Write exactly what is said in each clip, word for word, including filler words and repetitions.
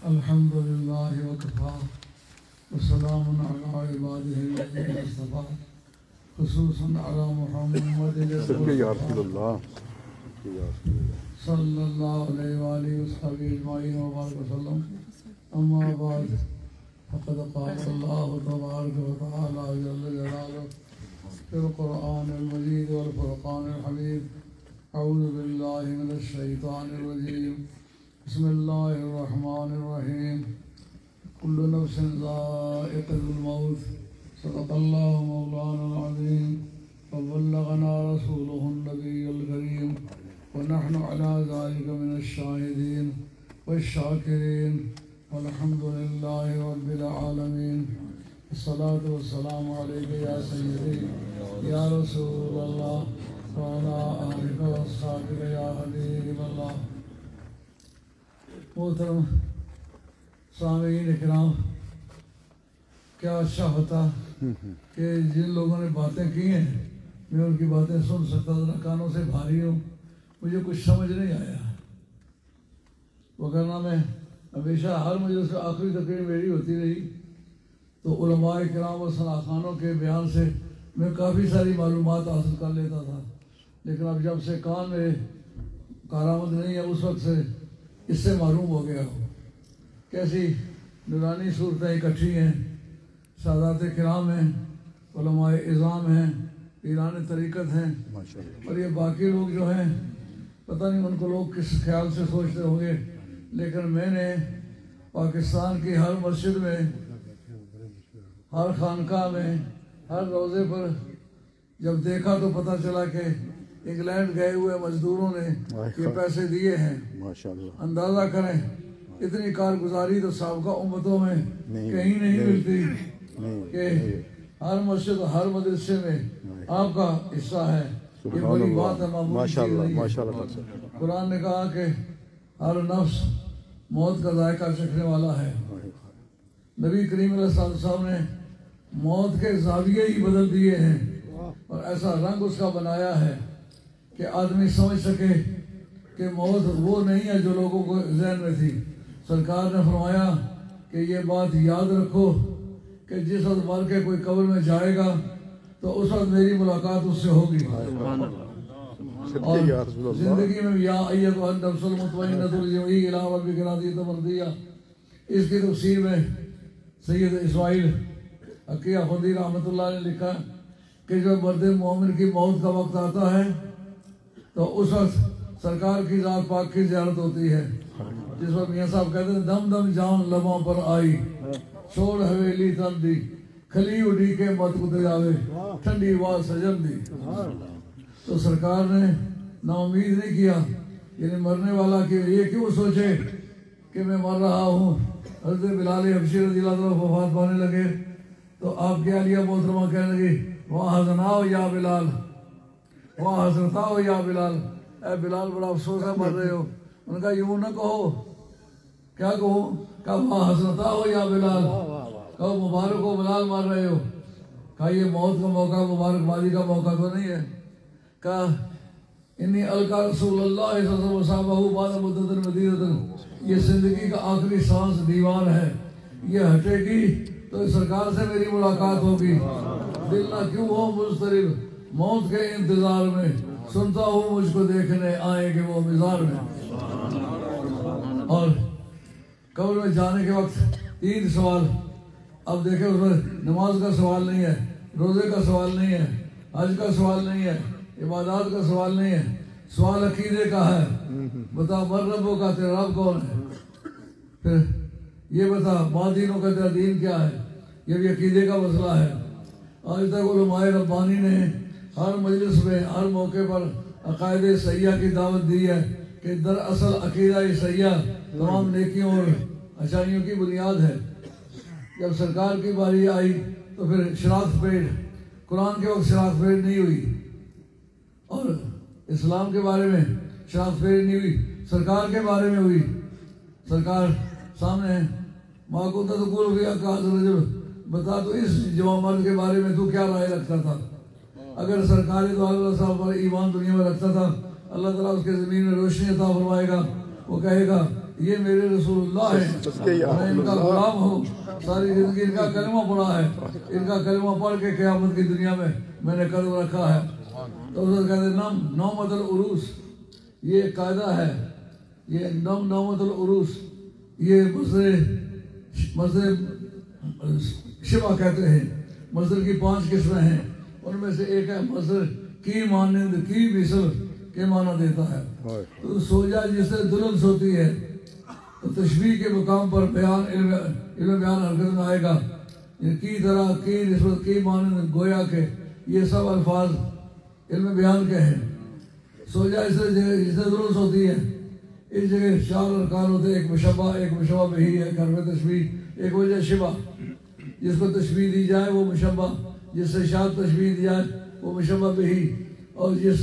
الحمد لله وكفى وسلام على عباده الذين اصطفى خصوصا على محمد يا رسول الله صلى الله عليه وآله وصحبه أجمعين وبارك وسلم. أما بعد فقد قال الله تبارك وتعالى جل جلاله في القرآن المجيد والفرقان الحميد: أعوذ بالله من الشيطان الرجيم، بسم الله الرحمن الرحيم، كل نفس ذائقة الموت، صدق الله مولانا العظيم، وبلغنا رسوله النبي الكريم، ونحن على ذلك من الشاهدين والشاكرين، والحمد لله رب العالمين. الصلاة والسلام عليك يا سيدي يا رسول الله وعلى آلك وأصحابك يا حبيب الله. محترم سامعین اکرام، کیا اچھا ہوتا کہ جن لوگوں نے باتیں کی ہیں میں ان کی باتیں سن سکتا تھا، کانوں سے بھاری ہوں، مجھے کچھ سمجھ نہیں آیا، وگرنہ میں ہمیشہ ہر مجلس سے آخری تقریر میری ہوتی رہی تو علماء کرام اور صلاحخانوں کے بیان سے میں کافی ساری معلومات حاصل کر لیتا تھا، لیکن اب جب سے کان میں کارآمد نہیں ہے اس وقت سے اس سے معلوم ہو گیا ہو کیسی نورانی صورتیں اکٹھی ہیں، سادات کرام ہیں، علماء اعظام ہیں، پیران طریقت ہیں، اور یہ باقی لوگ جو ہیں پتہ نہیں ان کو لوگ کس خیال سے سوچتے ہوں گے، لیکن میں نے پاکستان کی ہر مسجد میں، ہر خانقاہ میں، ہر روزے پر جب دیکھا تو پتہ چلا کہ انگلینڈ گئے ہوئے مزدوروں نے یہ پیسے دیے ہیں۔ اندازہ کریں اتنی کارگزاری تو سابقہ امتوں میں کہیں نہیں ملتی کہ ہر مسجد ہر مدرسے میں آپ کا حصہ ہے، یہ بڑی بات ہے، معمولی چیز نہیں ہے۔ قرآن نے کہا کہ ہر نفس موت کا ذائقہ چکھنے والا ہے۔ نبی کریم علیہ السلام نے موت کے زاویے ہی بدل دیے ہیں اور ایسا رنگ اس کا بنایا ہے کہ آدمی سمجھ سکے کہ موت وہ نہیں ہے جو لوگوں کو ذہن میں تھی۔ سرکار نے فرمایا کہ یہ بات یاد رکھو کہ جس وقت مر کے کوئی قبر میں جائے گا تو اس وقت میری ملاقات اس سے ہوگی، اور زندگی میں یا ایھا النفس المطمئنہ ارجعی الی ربک راضیۃ مرضیہ، اس کی تفسیر میں سید اسماعیل حقیہ خودی رحمۃ اللہ نے لکھا کہ جب مرد مومن کی موت کا وقت آتا ہے تو اس وقت سرکار کی ذات پاک کی زیارت ہوتی ہے، جس وقت میاں صاحب کہتے ہیں دم دم جان لباں پر آئی، چھوڑ حویلی تن دی، کھلی اڈی کے مت کتے جاوے، ٹھنڈی آواز سجن دی۔ تو سرکار نے نا امید نہیں کیا، یعنی مرنے والا کہ یہ کیوں سوچے کہ میں مر رہا ہوں۔ حضرت بلال حبشی رضی اللہ عنہ وفات پانے لگے تو آپ کی عالیہ محترمہ کہنے لگی واہ حزناؤ یا بلال، واہ حسرتاؤ یا بلال، اے بلال بڑا افسوس ہے مر رہے ہو۔ ان کا یوں نہ کہو، کیا کہو؟ کہا واہ حسرتاؤ یا بلال، کہو مبارک ہو بلال مر رہے ہو۔ کہا یہ موت کا موقع مبارک بادی کا موقع تو نہیں ہے۔ کہا انی القا رسول اللہ صلی اللہ علیہ وسلم بعد مدت مدیدۃ، یہ زندگی کا آخری سانس دیوار ہے، یہ ہٹے گی تو سرکار سے میری ملاقات ہوگی۔ دل نہ کیوں ہو مضطرب موت کے انتظار میں، سنتا ہوں مجھ کو دیکھنے آئیں گے وہ مزار میں۔ اور قبر میں جانے کے وقت تین سوال، اب دیکھیں اس میں نماز کا سوال نہیں ہے، روزے کا سوال نہیں ہے، حج کا سوال نہیں ہے، عبادات کا سوال نہیں ہے، سوال عقیدے کا ہے۔ بتا مر ربوں کا تیرا رب کون ہے؟ پھر یہ بتا ماں دینوں کا تیرا دین کیا ہے؟ یہ بھی عقیدے کا مسئلہ ہے۔ آج تک علماء ربانی نے ہر مجلس میں ہر موقع پر عقائد صحیحہ کی دعوت دی ہے کہ دراصل عقیدہ صحیحہ تمام نیکیوں اور اچھائیوں کی بنیاد ہے۔ جب سرکار کی باری آئی تو پھر شناخت پیٹ، قرآن کے وقت شناخت پیٹ نہیں ہوئی اور اسلام کے بارے میں شناخت پیٹ نہیں ہوئی، سرکار کے بارے میں ہوئی۔ سرکار سامنے ماں کو تقول گیا کہا رجب، بتا تو اس جوان مرد کے بارے میں تو کیا رائے رکھتا تھا؟ اگر سرکار دو علیہ صاحب پر ایمان دنیا میں رکھتا تھا اللہ تعالیٰ اس کے زمین میں روشنی عطا فرمائے گا، وہ کہے گا یہ میرے رسول اللہ ہیں، میں ان کا غلام ہوں، ساری زندگی ان کا کلمہ پڑھا ہے، ان کا کلمہ پڑھ کے قیامت کی دنیا میں میں نے قدم رکھا ہے۔ تو حضرت کہتے ہیں نم نومت العروس، یہ ایک قاعدہ ہے، یہ نم نومت العروس، یہ مصدر مصدر شبہ کہتے ہیں، مصدر کی پانچ قسمیں ہیں، ان میں سے ایک ہے مصدر کی مانند، کی مثل کے معنی دیتا ہے۔ تو سوجا جس سے دلہن سوتی ہے تو تشبیہ کے مقام پر بیان علم علم بیان حرکت میں آئے گا، کی طرح، کی نسبت، کی مانند، گویا کہ یہ سب الفاظ علم بیان کے ہیں۔ سوجا اس سے جس سے دلہن سوتی ہے، اس جگہ چار ارکان ہوتے ہیں، ایک مشبہ، ایک مشبہ بہی، ایک حرف تشبیہ، ایک وجہ شبہ۔ جس کو تشبیہ دی جائے وہ مشبہ، جس سے شاد تشبیہ دی جائے وہ مشبہ بہی، اور جس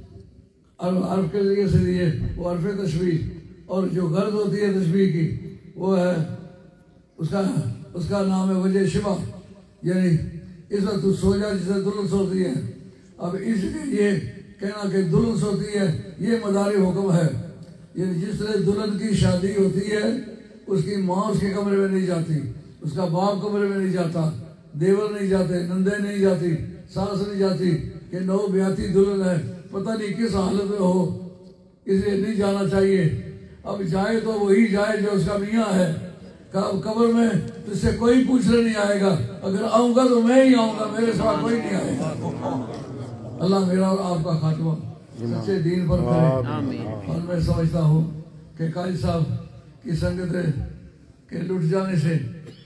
حرف کے ذریعے سے دیے وہ حرف تشبیہ، اور جو غرض ہوتی ہے تشبیہ کی وہ ہے اس کا اس کا نام ہے وجہ شبہ، یعنی اس وقت تو سو جا جسے دلہن سوتی ہے۔ اب اس یہ کہنا کہ دلہن سوتی ہے یہ مداری حکم ہے، یعنی جس طرح دلہن کی شادی ہوتی ہے اس کی ماں اس کے کمرے میں نہیں جاتی، اس کا باپ کمرے میں نہیں جاتا، دیور نہیں جاتے، نندے نہیں جاتی، ساس نہیں جاتی، کہ نو بیاتی دلہن ہے پتہ نہیں کس حالت میں ہو، اس لیے نہیں جانا چاہیے۔ اب جائے تو وہی جائے جو اس کا میاں ہے، قبر میں اس سے کوئی پوچھنے نہیں آئے گا، اگر آؤں گا تو میں ہی آؤں گا، میرے ساتھ کوئی نہیں آئے گا۔ اللہ میرا اور آپ کا خاتمہ سچے دین پر کرے۔ اور میں سمجھتا ہوں کہ قائد صاحب کی سنگت کے لٹ جانے سے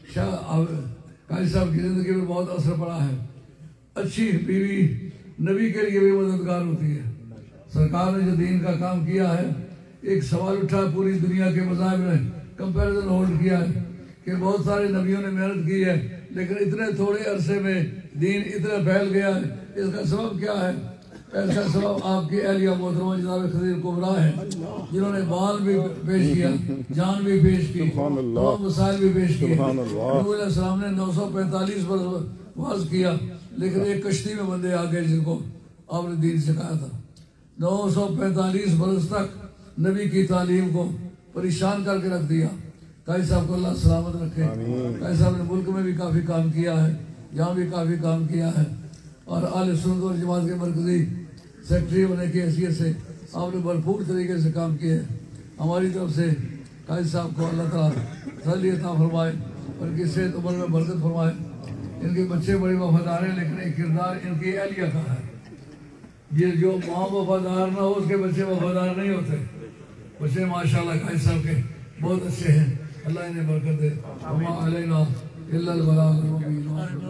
قائد صاحب کی زندگی میں بہت اثر پڑا ہے۔ اچھی بیوی نبی کے لیے بھی مددگار ہوتی ہے۔ سرکار نے جو دین کا کام کیا ہے، ایک سوال اٹھا پوری دنیا کے مذاہب نے کمپیریزن ہولڈ کیا ہے کہ بہت سارے نبیوں نے محنت کی ہے لیکن اتنے تھوڑے عرصے میں دین اتنا پھیل گیا ہے، اس کا سبب کیا ہے؟ اس کا سبب آپ کی اہلیہ محترمہ جناب خدیجہ کبریٰ ہے، جنہوں نے بال بھی پیش کیا، جان بھی پیش کی، دو مسائل بھی پیش کیے۔ نبی علیہ السلام نے نو سو پینتالیس برس واز کیا لیکن ایک کشتی میں بندے آ گئے جن کو آپ نے دین سکھایا تھا۔ نو سو پینتالیس برس تک نبی کی تعلیم کو پریشان کر کے رکھ دیا۔ قائد صاحب کو اللہ سلامت رکھے۔ قائد صاحب نے ملک میں بھی کافی کام کیا ہے، یہاں بھی کافی کام کیا ہے، اور اہل سنت اور جماعت کے مرکزی سیکرٹری ہونے کی حیثیت سے آپ نے بھرپور طریقے سے کام کیا ہے۔ ہماری طرف سے قائد صاحب کو اللہ تعالیٰ تسلی عطا فرمائے اور ان کی صحت عمر میں برکت فرمائے۔ ان کے بچے بڑے وفادار ہیں لیکن ایک کردار ان کی اہلیہ کا ہے، یہ جو ماں وفادار نہ ہو اس کے بچے وفادار نہیں ہوتے۔ بچے ماشاءاللہ قائد صاحب کے بہت اچھے ہیں، اللہ انہیں برکت دے۔ وما علینا الا البلاغ المبین۔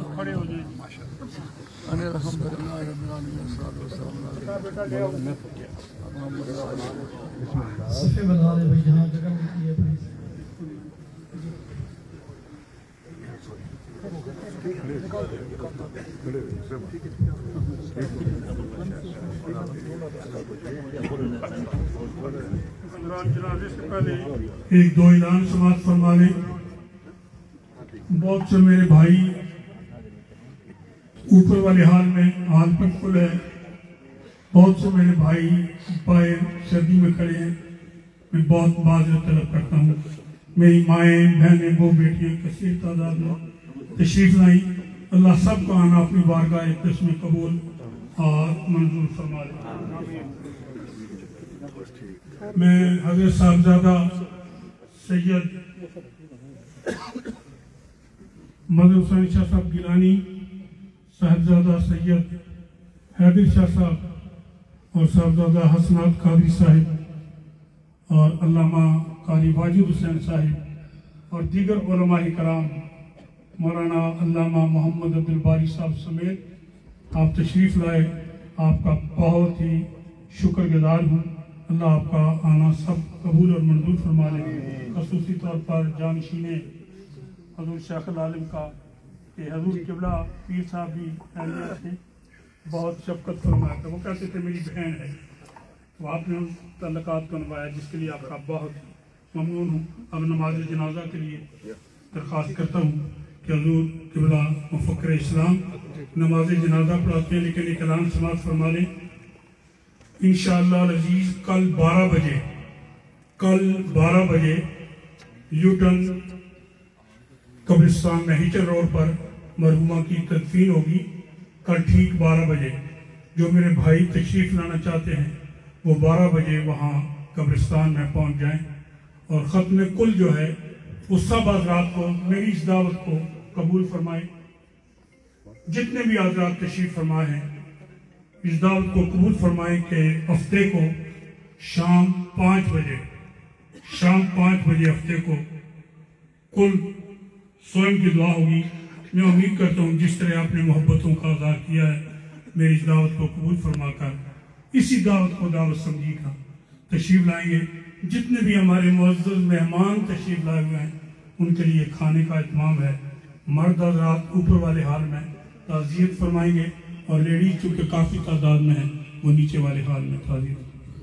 الحمد للہ رب العالمین والصلاۃ والسلام صفحے بنا لے بھائی، جہاں جگہ ملتی ہے پلیز۔ ایک دو اعلان سماعت فرما لیں۔ بہت سے میرے بھائی اوپر والے حال میں حال پر کھل ہے، بہت سے میرے بھائی باہر سردی میں کھڑے ہیں، میں بہت معذرت طلب کرتا ہوں۔ میری مائیں بہنیں وہ بیٹیاں کثیر تعداد میں تشریف لائیں، اللہ سب کا آنا اپنی بارگاہ اقدس میں قبول اور منظور فرما لے۔ میں حضرت صاحبزادہ سید مدر حسین شاہ صاحب گیلانی، صاحبزادہ سید حیدر شاہ صاحب اور صاحبزادہ حسنات قادری صاحب اور علامہ قاری واجد حسین صاحب اور دیگر علماء کرام، مولانا علامہ محمد عبدالباری صاحب سمیت آپ تشریف لائے، آپ کا بہت ہی شکر گزار ہوں۔ اللہ آپ کا آنا سب قبول اور منظور فرما لے۔ خصوصی طور پر جانشین حضور شیخ العالم کا کہ حضور قبلہ پیر صاحب بھی اہلیہ تھے، بہت شفقت فرمایا تھا، وہ کہتے تھے میری بہن ہے، تو آپ نے ان تعلقات کو نبھایا جس کے لیے آپ کا بہت ممنون ہوں۔ اب نماز جنازہ کے لیے درخواست کرتا ہوں کہ حضور قبلہ مفکر اسلام نماز جنازہ پڑھاتے ہیں لیکن ایک اعلان سماعت فرما لیں۔ انشاءاللہ العزیز کل بارہ بجے کل بارہ بجے یوٹن قبرستان میں ہیچر روڈ پر مرحومہ کی تدفین ہوگی. کل ٹھیک بارہ بجے جو میرے بھائی تشریف لانا چاہتے ہیں وہ بارہ بجے وہاں قبرستان میں پہنچ جائیں. اور ختم کل جو ہے اس سب حضرات کو میری اس دعوت کو قبول فرمائیں. جتنے بھی حضرات تشریف فرمائے ہیں اس دعوت کو قبول فرمائیں کہ ہفتے کو شام پانچ بجے شام پانچ بجے ہفتے کو کل سوئم کی دعا ہوگی. میں امید کرتا ہوں جس طرح آپ نے محبتوں کا اظہار کیا ہے میری اس دعوت کو قبول فرما کر اسی دعوت کو دعوت سمجھی کا تشریف لائیں گے. جتنے بھی ہمارے معزز مہمان تشریف لائے ہوئے ہیں ان کے لیے کھانے کا اہتمام ہے. مرد حضرات اوپر والے حال میں تعزیت فرمائیں گے اور لیڈیز چونکہ کافی تعداد میں ہیں وہ نیچے والے حال میں تعزیت.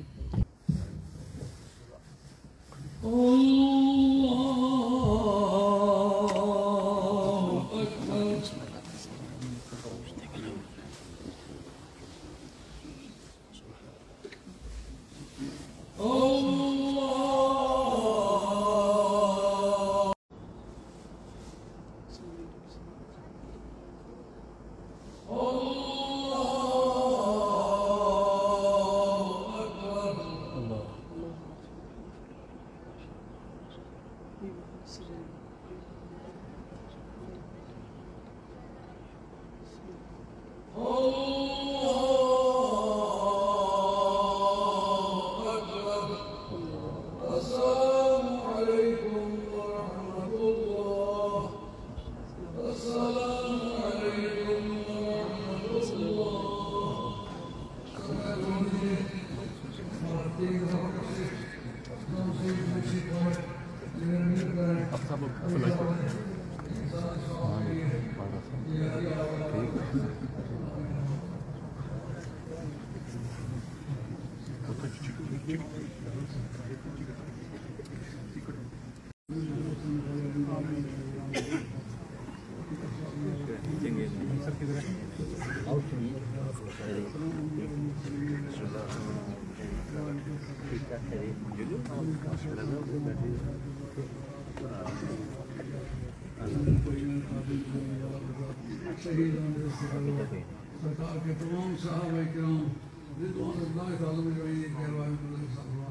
سرکار کے تمام صحابہ کرام رضوان اللہ تعالی مجمعین کے ارواح مقدس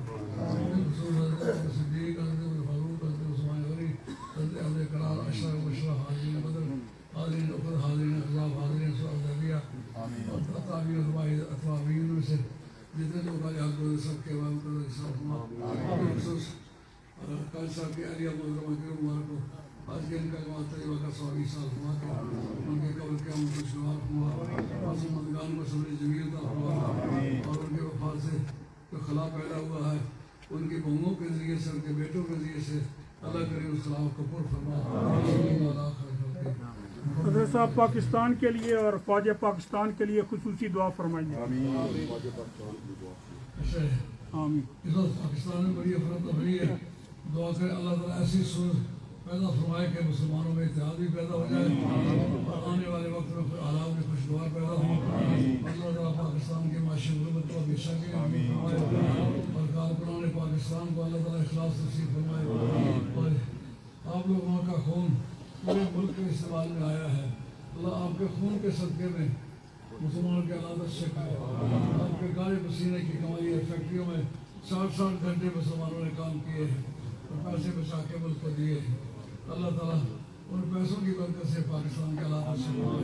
صدیق حضرت فاروق حضرت عثمان غنی حضرت اہل قرار اشرف مشرف حاضرین بدر حاضرین اخر حاضرین اخلاف حاضرین سوال دریہ اور تطابین ارواح اطوابین میں سے جتنے لوگ آج حق بودے سب کے ارواح مقدس صحابہ خصوص قائد صاحب کی علیہ محرمہ کے مبارک کو آج کے ان کا کمال طریبہ کا سوامی سال ہوا کہ ان کے قبل کے ہم کچھ شمار ہوا معصوم مندگان کو صبر جمیل دا ہوا اور ان کے وفات سے جو خلا پیدا ہوا ہے ان کی بہنوں کے ذریعے سے ان کے بیٹوں کے ذریعے سے اللہ کریم اس خلاف کو پر فرما. حضرت صاحب پاکستان کے لیے اور فوج پاکستان کے لیے خصوصی دعا فرمائیں. آمین. اس وقت پاکستان میں بڑی افراد تفریح ہے. دعا کریں اللہ تعالیٰ ایسی صورت پیدا فرمائے کہ مسلمانوں میں اتحاد بھی پیدا ہو جائے اور آنے والے وقت میں حالات میں خوشگوار پیدا ہو. اللہ تعالیٰ پاکستان کی معاشی غربت کو ہمیشہ کے فرمائے اور کارکنان پاکستان کو اللہ تعالیٰ اخلاص نصیب فرمائے. اور آپ لوگوں کا خون پورے ملک کے استعمال میں آیا ہے. اللہ آپ کے خون کے صدقے میں مسلمانوں کے حالات اچھے کرے. آپ کے گاڑی پسینے کی کمائی ہے. فیکٹریوں میں ساٹھ ساٹھ گھنٹے مسلمانوں نے کام کیے ہیں اور پیسے بچا کے ملک کو دیے ہیں. اللہ تعالیٰ ان پیسوں کی برکت سے پاکستان کے حالات اچھے